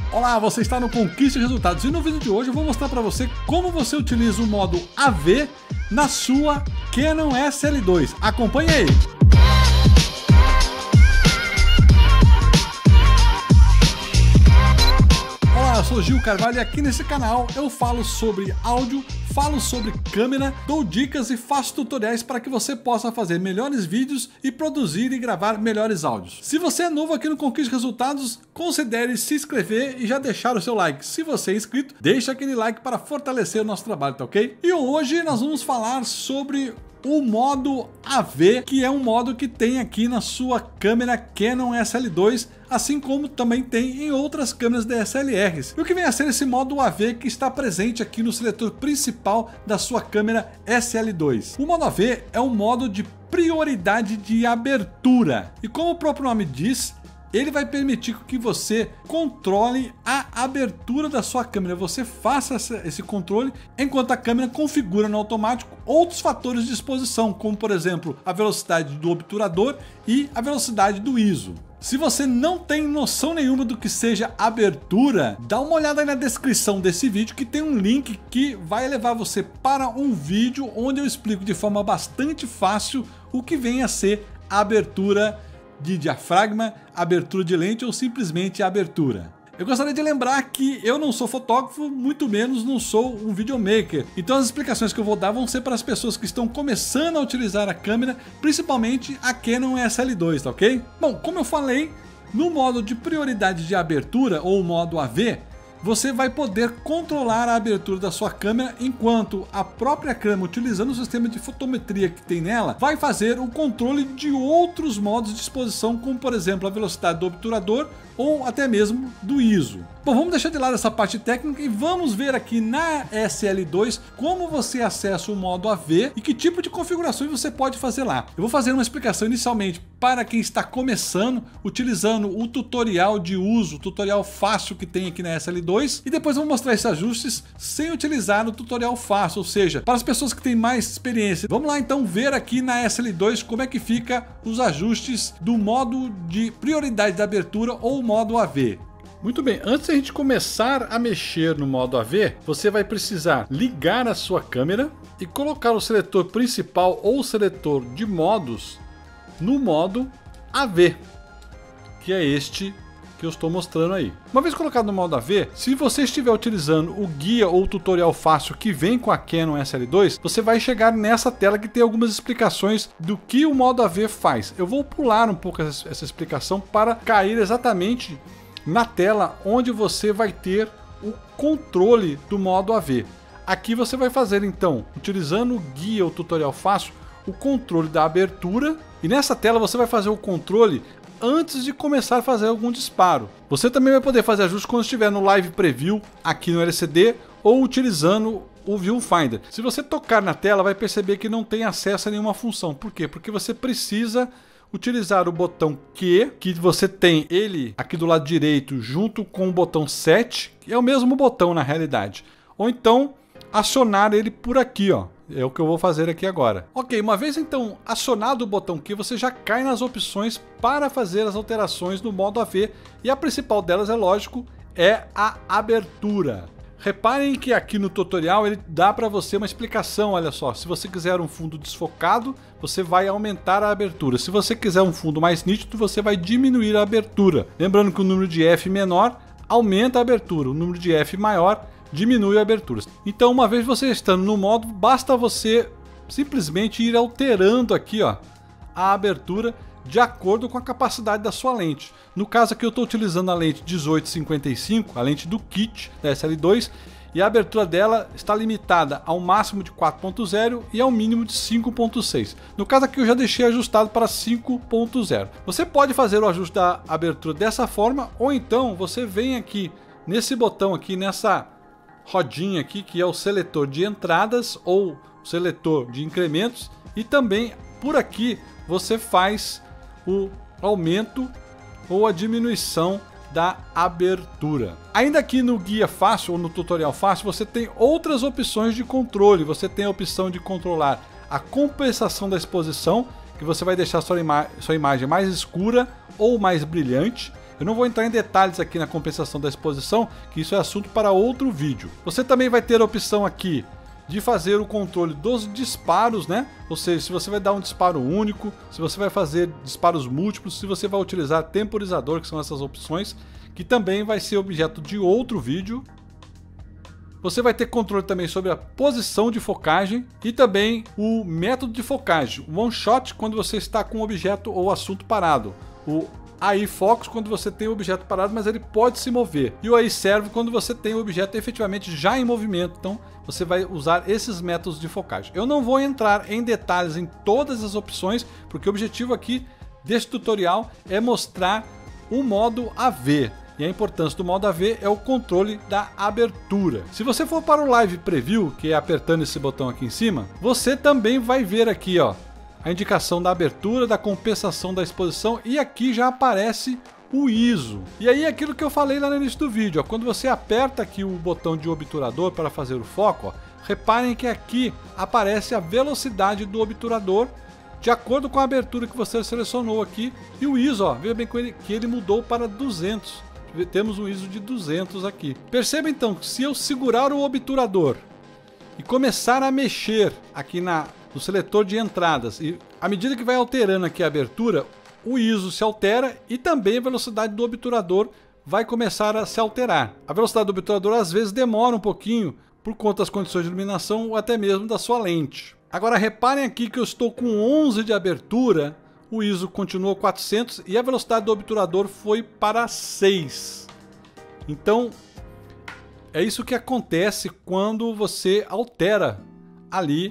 Olá, você está no Conquiste Resultados e no vídeo de hoje eu vou mostrar para você como você utiliza o modo AV na sua Canon SL2. Acompanhe aí! Olá, eu sou Gil Carvalho e aqui nesse canal eu falo sobre áudio, falo sobre câmera, dou dicas e faço tutoriais para que você possa fazer melhores vídeos e produzir e gravar melhores áudios. Se você é novo aqui no Conquiste Resultados, considere se inscrever e já deixar o seu like. Se você é inscrito, deixa aquele like para fortalecer o nosso trabalho, tá ok? E hoje nós vamos falar sobre o modo AV, que é um modo que tem aqui na sua câmera Canon SL2, assim como também tem em outras câmeras DSLRs. E o que vem a ser esse modo AV que está presente aqui no seletor principal da sua câmera SL2? O modo AV é um modo de prioridade de abertura, e como o próprio nome diz, ele vai permitir que você controle a abertura da sua câmera. Você faça esse controle enquanto a câmera configura no automático outros fatores de exposição, como por exemplo a velocidade do obturador e a velocidade do ISO. Se você não tem noção nenhuma do que seja abertura, dá uma olhada aí na descrição desse vídeo que tem um link que vai levar você para um vídeo onde eu explico de forma bastante fácil o que vem a ser a abertura de diafragma, abertura de lente ou simplesmente abertura. Eu gostaria de lembrar que eu não sou fotógrafo, muito menos não sou um videomaker. Então as explicações que eu vou dar vão ser para as pessoas que estão começando a utilizar a câmera, principalmente a Canon SL2, tá ok? Bom, como eu falei, no modo de prioridade de abertura ou modo AV, você vai poder controlar a abertura da sua câmera enquanto a própria câmera, utilizando o sistema de fotometria que tem nela, vai fazer o controle de outros modos de exposição, como por exemplo a velocidade do obturador ou até mesmo do ISO. Bom, vamos deixar de lado essa parte técnica e vamos ver aqui na SL2 como você acessa o modo AV e que tipo de configurações você pode fazer lá. Eu vou fazer uma explicação inicialmente para quem está começando, utilizando o tutorial de uso, o tutorial fácil que tem aqui na SL2, e depois eu vou mostrar esses ajustes sem utilizar o tutorial fácil, ou seja, para as pessoas que têm mais experiência. Vamos lá então ver aqui na SL2 como é que fica os ajustes do modo de prioridade da abertura ou modo AV. Muito bem, antes de a gente começar a mexer no modo AV, você vai precisar ligar a sua câmera e colocar o seletor principal ou o seletor de modos no modo AV, que é este que eu estou mostrando aí. Uma vez colocado no modo AV, se você estiver utilizando o guia ou tutorial fácil que vem com a Canon SL2, você vai chegar nessa tela que tem algumas explicações do que o modo AV faz. Eu vou pular um pouco essa explicação para cair exatamente na tela onde você vai ter o controle do modo AV. Aqui você vai fazer então, utilizando o guia ou tutorial fácil, o controle da abertura, e nessa tela você vai fazer o controle antes de começar a fazer algum disparo. Você também vai poder fazer ajustes quando estiver no Live Preview aqui no LCD ou utilizando o Viewfinder. Se você tocar na tela, vai perceber que não tem acesso a nenhuma função. Por quê? Porque você precisa utilizar o botão Q, que você tem ele aqui do lado direito junto com o botão Set, que é o mesmo botão na realidade. Ou então acionar ele por aqui, ó. É o que eu vou fazer aqui agora. Ok, uma vez então acionado o botão Q, você já cai nas opções para fazer as alterações no modo AV, e a principal delas, é lógico, é a abertura. Reparem que aqui no tutorial ele dá para você uma explicação, olha só, se você quiser um fundo desfocado, você vai aumentar a abertura. Se você quiser um fundo mais nítido, você vai diminuir a abertura. Lembrando que o número de F menor aumenta a abertura, o número de F maior diminui a abertura. Então, uma vez você estando no modo, basta você simplesmente ir alterando aqui, ó, a abertura de acordo com a capacidade da sua lente. No caso aqui eu estou utilizando a lente 18-55, a lente do kit da SL2, e a abertura dela está limitada ao máximo de 4.0 e ao mínimo de 5.6. No caso aqui eu já deixei ajustado para 5.0. Você pode fazer o ajuste da abertura dessa forma, ou então você vem aqui nesse botão aqui, nessa rodinha aqui, que é o seletor de entradas ou seletor de incrementos, e também por aqui você faz o aumento ou a diminuição da abertura. Ainda aqui no guia fácil ou no tutorial fácil, você tem outras opções de controle. Você tem a opção de controlar a compensação da exposição, que você vai deixar sua imagem mais escura ou mais brilhante. Eu não vou entrar em detalhes aqui na compensação da exposição, que isso é assunto para outro vídeo. Você também vai ter a opção aqui de fazer o controle dos disparos, né? Ou seja, se você vai dar um disparo único, se você vai fazer disparos múltiplos, se você vai utilizar temporizador, que são essas opções, que também vai ser objeto de outro vídeo. Você vai ter controle também sobre a posição de focagem e também o método de focagem. O one shot quando você está com o objeto ou assunto parado. O AI Focus quando você tem o objeto parado, mas ele pode se mover. E o AI Servo quando você tem o objeto efetivamente já em movimento. Então você vai usar esses métodos de focagem. Eu não vou entrar em detalhes em todas as opções, porque o objetivo aqui desse tutorial é mostrar o modo AV. E a importância do modo AV é o controle da abertura. Se você for para o Live Preview, que é apertando esse botão aqui em cima, você também vai ver aqui, ó, a indicação da abertura, da compensação da exposição, e aqui já aparece o ISO. E aí aquilo que eu falei lá no início do vídeo, ó, quando você aperta aqui o botão de obturador para fazer o foco, ó, reparem que aqui aparece a velocidade do obturador de acordo com a abertura que você selecionou aqui, e o ISO, ó, veja bem que ele mudou para 200. Temos um ISO de 200 aqui. Perceba então que se eu segurar o obturador e começar a mexer aqui no seletor de entradas, e à medida que vai alterando aqui a abertura, o ISO se altera e também a velocidade do obturador vai começar a se alterar. A velocidade do obturador às vezes demora um pouquinho por conta das condições de iluminação ou até mesmo da sua lente. Agora reparem aqui que eu estou com 11 de abertura, o ISO continuou 400 e a velocidade do obturador foi para 6. Então, é isso que acontece quando você altera ali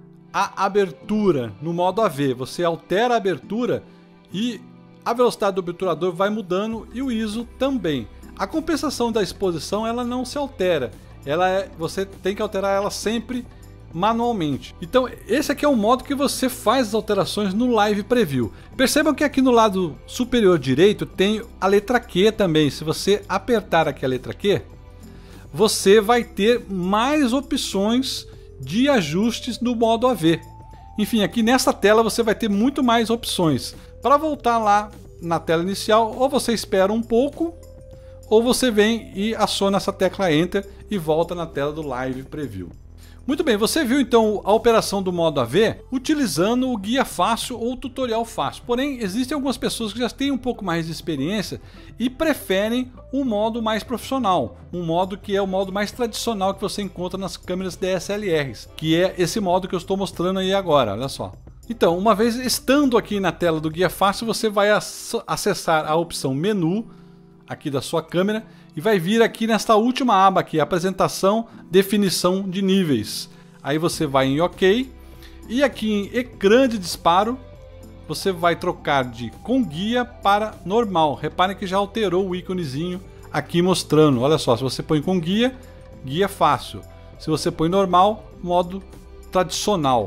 a abertura no modo AV. Você altera a abertura e a velocidade do obturador vai mudando e o ISO também. A compensação da exposição ela não se altera. Você tem que alterar ela sempre manualmente. Então esse aqui é o modo que você faz as alterações no Live Preview. Percebam que aqui no lado superior direito tem a letra Q também. Se você apertar aqui a letra Q, você vai ter mais opções de ajustes no modo AV. Enfim, aqui nessa tela você vai ter muito mais opções. Para voltar lá na tela inicial, ou você espera um pouco, ou você vem e aciona essa tecla Enter e volta na tela do Live Preview. Muito bem, você viu então a operação do modo AV utilizando o guia fácil ou tutorial fácil. Porém, existem algumas pessoas que já têm um pouco mais de experiência e preferem o modo mais profissional, um modo que é o modo mais tradicional que você encontra nas câmeras DSLRs, que é esse modo que eu estou mostrando aí agora, olha só. Então, uma vez estando aqui na tela do guia fácil, você vai acessar a opção menu aqui da sua câmera e vai vir aqui nesta última aba aqui, apresentação, definição de níveis. Aí você vai em OK e aqui em ecrã de disparo você vai trocar de com guia para normal. Reparem que já alterou o íconezinho aqui mostrando. Olha só, se você põe com guia, guia fácil. Se você põe normal, modo tradicional.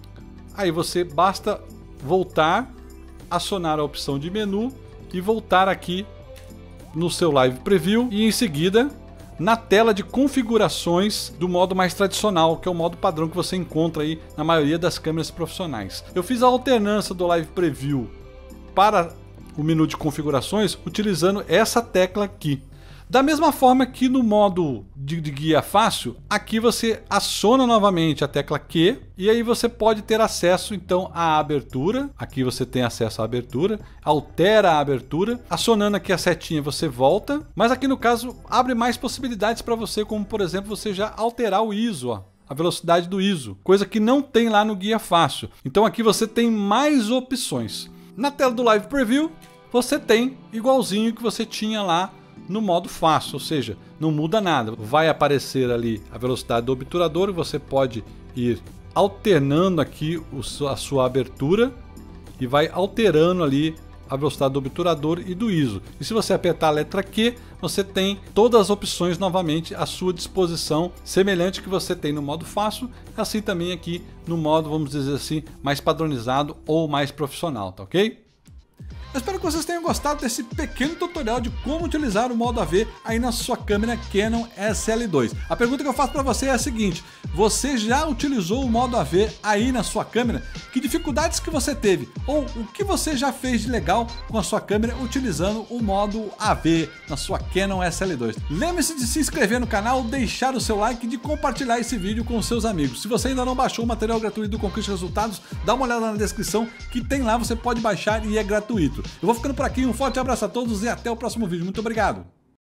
Aí você basta voltar, acionar a opção de menu e voltar aqui no seu Live Preview e em seguida na tela de configurações do modo mais tradicional, que é o modo padrão que você encontra aí na maioria das câmeras profissionais. Eu fiz a alternância do Live Preview para o menu de configurações utilizando essa tecla aqui. Da mesma forma que no modo de guia fácil, aqui você aciona novamente a tecla Q e aí você pode ter acesso então à abertura. Aqui você tem acesso à abertura, altera a abertura, acionando aqui a setinha você volta, mas aqui no caso abre mais possibilidades para você, como por exemplo você já alterar o ISO, ó, a velocidade do ISO, coisa que não tem lá no guia fácil. Então aqui você tem mais opções. Na tela do Live Preview você tem igualzinho que você tinha lá no modo fácil, ou seja, não muda nada. Vai aparecer ali a velocidade do obturador, você pode ir alternando aqui a sua abertura e vai alterando ali a velocidade do obturador e do ISO. E se você apertar a letra Q, você tem todas as opções novamente à sua disposição, semelhante que você tem no modo fácil, assim também aqui no modo, vamos dizer assim, mais padronizado ou mais profissional, tá ok? Eu espero que vocês tenham gostado desse pequeno tutorial de como utilizar o modo AV aí na sua câmera Canon SL2. A pergunta que eu faço para você é a seguinte: você já utilizou o modo AV aí na sua câmera? Que dificuldades que você teve? Ou o que você já fez de legal com a sua câmera utilizando o modo AV na sua Canon SL2? Lembre-se de se inscrever no canal, deixar o seu like e de compartilhar esse vídeo com os seus amigos. Se você ainda não baixou o material gratuito do Conquista Resultados, dá uma olhada na descrição que tem lá, você pode baixar e é gratuito. Eu vou ficando por aqui, um forte abraço a todos e até o próximo vídeo. Muito obrigado!